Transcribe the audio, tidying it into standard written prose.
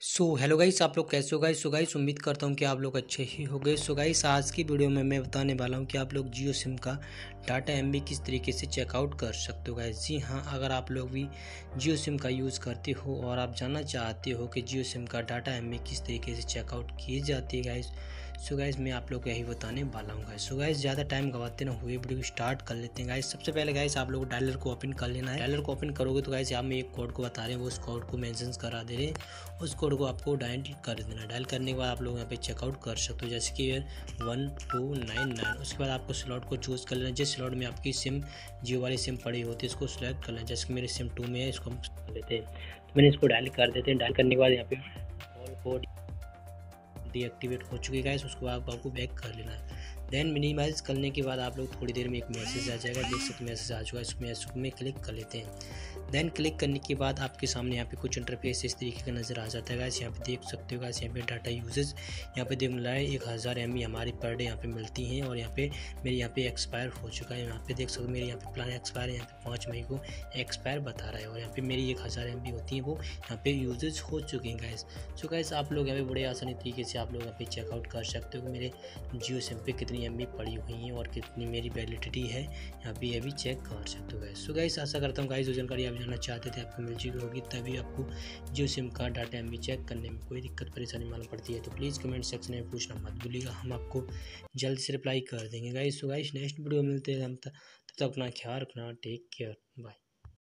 Hello guys, आप लोग कैसे हो गाइस। गाइस उम्मीद करता हूँ कि आप लोग अच्छे ही हो गए। गाइस आज की वीडियो में मैं बताने वाला हूँ कि आप लोग जियो सिम का डाटा एमबी किस तरीके से चेकआउट कर सकते हो गाइस। जी हाँ, अगर आप लोग भी जियो सिम का यूज़ करते हो और आप जानना चाहते हो कि जियो सिम का डाटा एमबी किस तरीके से चेकआउट की जाती है गाइस, गाइस मैं आप लोग को यही बताने वाला हूँ गाइस। गाइस ज़्यादा टाइम गवाते ना हुए वीडियो स्टार्ट कर लेते हैं गाइस। सबसे पहले गाइस आप लोग डायलर को ओपन कर लेना है। डायलर को ओपन करोगे तो गाइस यहाँ में एक कोड को बता रहे हैं, वो उस कोड को मेंशन करा दे रहे हैं। उस कोड को आपको डायल कर देना। डायल करने के बाद आप लोग यहाँ पे चेकआउट कर सकते हो, जैसे कि 1299। उसके बाद आपको स्लॉट को चूज़ कर लेना। जिस स्लॉट में आपकी सिम जियो वाली सिम पड़ी होती है इसको सिलेक्ट कर लेना। जैसे कि मेरे सिम 2 में है, इसको हम कर लेते हैं। तो मैंने इसको डायल कर देते हैं। डायल करने के बाद यहाँ पे कॉल कोड डीएक्टिवेट हो चुकी है, उसको आपको बैक कर लेना है। देन मिनिमाइज करने के बाद आप लोग थोड़ी देर में एक मैसेज आ जाएगा, देख सकते मैसेज आ चुका है। इस मैसेज में क्लिक कर लेते हैं। देन क्लिक करने के बाद आपके सामने यहाँ पे कुछ इंटरफेस इस तरीके का नज़र आ जाता है गाइस। यहाँ पे देख सकते हो गाइस, यहाँ पे डाटा यूजेज यहाँ पे देख मिल रहा है 1000 MB हमारी पर डे यहाँ पे मिलती हैं। और यहाँ पे मेरी यहाँ पे एक्सपायर हो चुका है। यहाँ पे देख सकते हो मेरी यहाँ पे प्लान एक्सपायर है, यहाँ पे 5 मई को एक्सपायर बता रहा है। और यहाँ पे मेरी 1000 MB होती है वो यहाँ पे यूजेज हो चुकी हैं गाइस। गाइस आप लोग यहाँ पे बड़े आसानी तरीके से आप लोग यहाँ पे चेकआउट कर सकते हो कि मेरे जियो सिम पे कितनी MB पड़ी हुई हैं और कितनी मेरी वैलिडिटी है, यहाँ पे ये भी चेक कर सकते हो गाइस। गाइस आशा करता हूँ गाइस जो जानकारी आप जानना चाहते थे आपको मिल चुकी होगी। तभी आपको जियो सिम का डाटा MB चेक करने में कोई दिक्कत परेशानी मालूम पड़ती है तो प्लीज़ कमेंट सेक्शन में पूछना मत भूलिएगा, हम आपको जल्द से रिप्लाई कर देंगे गाइस। गाइस नेक्स्ट वीडियो मिलते हैं हम, तब तक अपना ख्याल रखना। Take care, bye.